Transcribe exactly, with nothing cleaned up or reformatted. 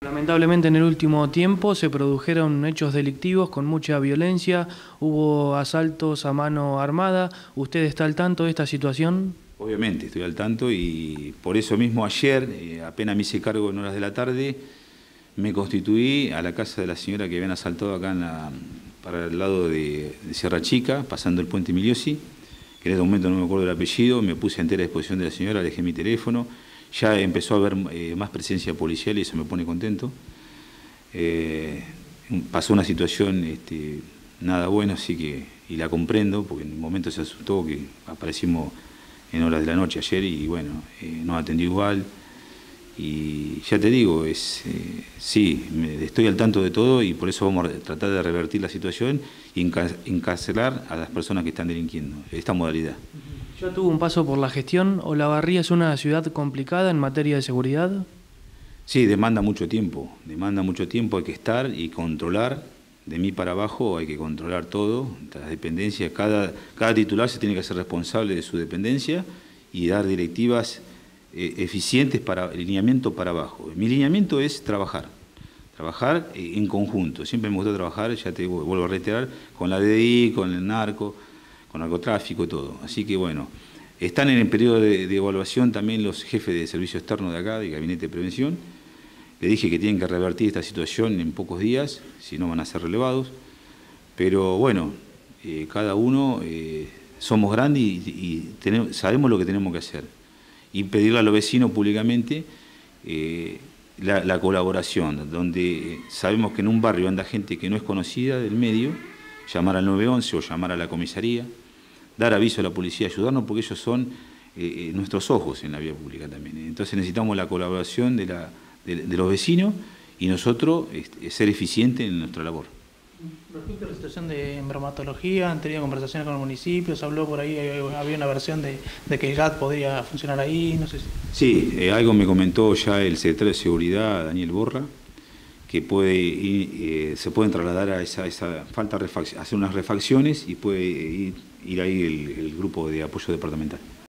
Lamentablemente en el último tiempo se produjeron hechos delictivos con mucha violencia, hubo asaltos a mano armada. ¿Usted está al tanto de esta situación? Obviamente, estoy al tanto y por eso mismo ayer, eh, apenas me hice cargo en horas de la tarde, me constituí a la casa de la señora que habían asaltado acá en la, para el lado de, de Sierra Chica, pasando el puente Miliosi, que en este momento no me acuerdo del apellido. Me puse a entera disposición de la señora, le dejé mi teléfono. Ya empezó a haber eh, más presencia policial y eso me pone contento. Eh, pasó una situación este, nada buena, así que, y la comprendo, porque en un momento se asustó que aparecimos en horas de la noche ayer y bueno, eh, nos atendió igual. Y ya te digo, es eh, sí, me, estoy al tanto de todo y por eso vamos a tratar de revertir la situación y encarcelar a las personas que están delinquiendo, esta modalidad. ¿Ya tuvo un paso por la gestión? ¿Olavarría es una ciudad complicada en materia de seguridad? Sí, demanda mucho tiempo, demanda mucho tiempo, hay que estar y controlar, de mí para abajo hay que controlar todo, las dependencias, cada, cada titular se tiene que hacer responsable de su dependencia y dar directivas eh, eficientes para el lineamiento para abajo. Mi lineamiento es trabajar, trabajar en conjunto, siempre me gusta trabajar, ya te vuelvo a reiterar, con la D D I, con el narco, con narcotráfico y todo. Así que bueno, están en el periodo de, de evaluación también los jefes de servicio externo de acá, del Gabinete de Prevención. Le dije que tienen que revertir esta situación en pocos días, si no van a ser relevados. Pero bueno, eh, cada uno eh, somos grandes y, y tenemos, sabemos lo que tenemos que hacer. Y pedirle a los vecinos públicamente eh, la, la colaboración, donde sabemos que en un barrio anda gente que no es conocida del medio, llamar al nueve once o llamar a la comisaría, dar aviso a la policía, ayudarnos porque ellos son eh, nuestros ojos en la vía pública también. Entonces necesitamos la colaboración de, la, de, de los vecinos y nosotros este, ser eficientes en nuestra labor. Respecto a la situación de bromatología, han tenido conversaciones con el municipio, se habló por ahí, había una versión de, de que el G A T podría funcionar ahí, no sé si... Sí, eh, algo me comentó ya el secretario de Seguridad, Daniel Borra, que puede ir, eh, se pueden trasladar a esa, esa falta, hacer unas refacciones y puede ir, ir ahí el, el grupo de apoyo departamental.